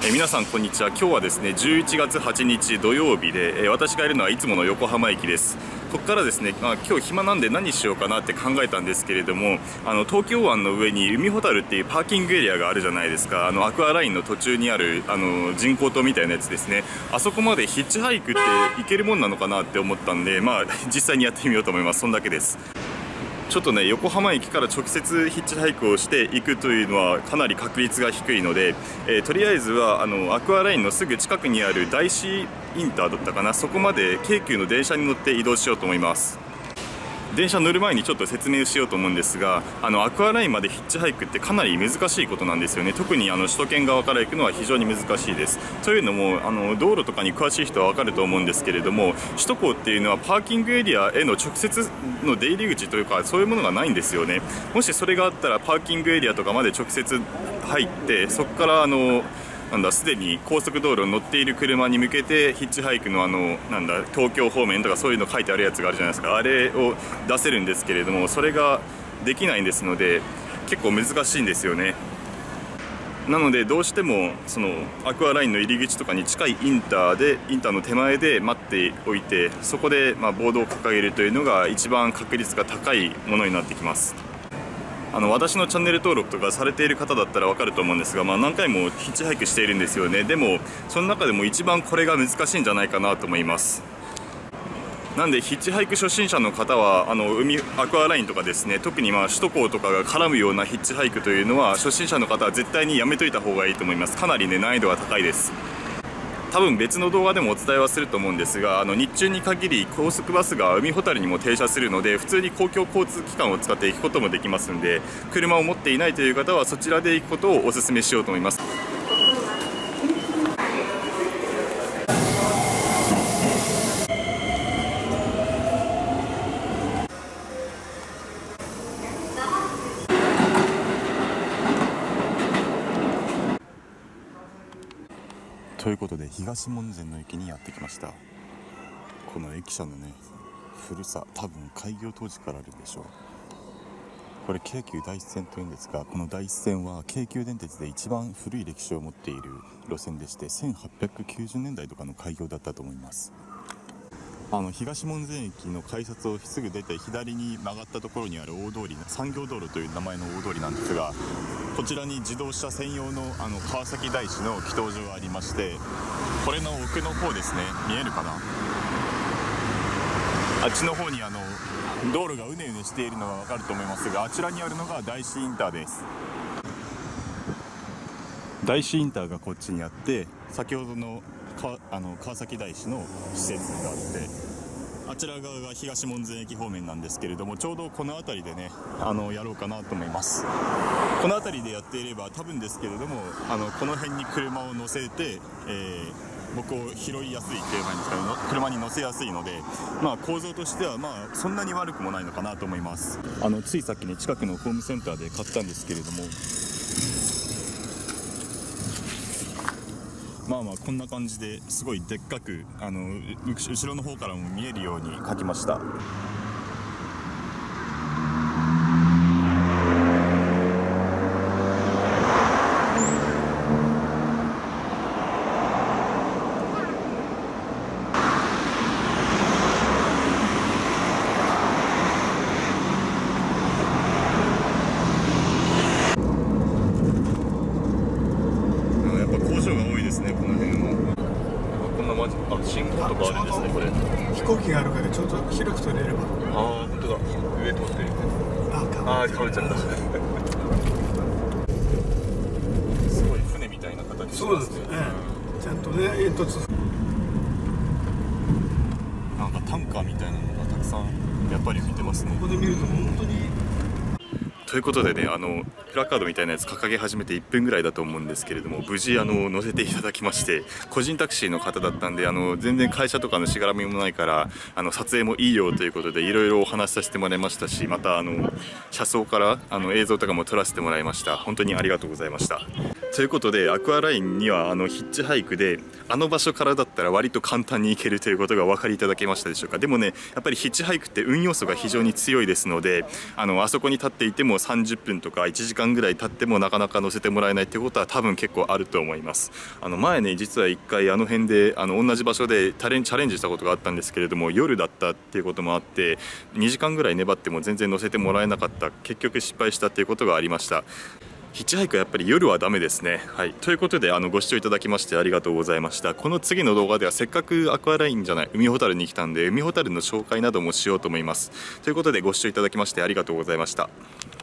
皆さんこんにちは。今日はですね11月8日土曜日で、私がいるのはいつもの横浜駅です。ここからですね、今日暇なんで何しようかなって考えたんですけれども、東京湾の上に海ほたるっていうパーキングエリアがあるじゃないですか。アクアラインの途中にある人工島みたいなやつですね。あそこまでヒッチハイクって行けるもんなのかなって思ったんで、実際にやってみようと思います。そんだけです。ちょっとね、横浜駅から直接ヒッチハイクをしていくというのはかなり確率が低いので、とりあえずはアクアラインのすぐ近くにある大師インターだったかな、そこまで京急の電車に乗って移動しようと思います。電車乗る前にちょっと説明しようと思うんですが、アクアラインまでヒッチハイクってかなり難しいことなんですよね。特に首都圏側から行くのは非常に難しいです。というのも道路とかに詳しい人は分かると思うんですけれども、首都高っていうのはパーキングエリアへの直接の出入り口というかそういうものがないんですよね。もしそれがあったらパーキングエリアとかまで直接入って、そこからすでに高速道路に乗っている車に向けてヒッチハイクの東京方面とかそういうの書いてあるやつがあるじゃないですか。あれを出せるんですけれども、それができないんですので結構難しいんですよね。なのでどうしてもそのアクアラインの入り口とかに近いインターの手前で待っておいて、そこでボードを掲げるというのが一番確率が高いものになってきます。私のチャンネル登録とかされている方だったら分かると思うんですが、何回もヒッチハイクしているんですよね。でもその中でも一番これが難しいんじゃないかなと思います。なんでヒッチハイク初心者の方はアクアラインとかですね、特に首都高とかが絡むようなヒッチハイクというのは初心者の方は絶対にやめといた方がいいと思います。かなりね、難易度が高いです。多分別の動画でもお伝えはすると思うんですが、日中に限り高速バスが海ほたるにも停車するので、普通に公共交通機関を使って行くこともできますので、車を持っていないという方はそちらで行くことをお勧めしようと思います。ということで東門前の駅にやってきました。この駅舎のね古さ、多分開業当時からあるんでしょう。これ京急第一線というんですが、この第一線は京急電鉄で一番古い歴史を持っている路線でして、1890年代とかの開業だったと思います。東門前駅の改札をすぐ出て左に曲がったところにある大通り、産業道路という名前の大通りなんですが、こちらに自動車専用の川崎大師の祈祷所がありまして、これの奥の方ですね、見えるかな、あっちの方に道路がうねうねしているのが分かると思いますが、あちらにあるのが大師インターです。大師インターがこっちにあって、先ほどの川崎大師の施設があって、あちら側が東門前駅方面なんですけれども、ちょうどこの辺りでねやろうかなと思います。この辺りでやっていれば多分ですけれども、この辺に車を乗せて、僕を拾いやすいっていう感じですかね、車に乗せやすいので、構造としてはそんなに悪くもないのかなと思います。ついさっきね、近くのホームセンターで買ったんですけれども、こんな感じですごいでっかく後ろの方からも見えるように描きました。信号とかあるんですね。これ飛行機があるからちょっと広く取れれば。 ああ、本当だ。上通ってる。倒れちゃった。すごい船みたいな形してますね。 ちゃんとね、煙突。 なんかタンカーみたいなのがたくさんやっぱり見てますね。 ここで見ると本当に。 ということでね、プラカードみたいなやつ掲げ始めて1分ぐらいだと思うんですけれども、無事乗せていただきまして、個人タクシーの方だったんで全然会社とかのしがらみもないから撮影もいいよということでいろいろお話しさせてもらいましたし、また車窓から映像とかも撮らせてもらいました。本当にありがとうございました。 ということでアクアラインにはヒッチハイクで場所からだったら割と簡単に行けるということがお分かりいただけましたでしょうか。でもね、やっぱりヒッチハイクって運要素が非常に強いですので、あそこに立っていても30分とか1時間ぐらい経ってもなかなか乗せてもらえないってことは多分結構あると思います。前ね、実は1回辺で同じ場所でチャレンジしたことがあったんですけれども、夜だったっていうこともあって2時間ぐらい粘っても全然乗せてもらえなかった、結局失敗したっていうことがありました。ヒッチハイクはやっぱり夜はダメですね。はい、ということでご視聴いただきましてありがとうございました。この次の動画ではせっかくアクアラインじゃない海ほたるに来たんで、海ほたるの紹介などもしようと思います。ということでご視聴いただきましてありがとうございました。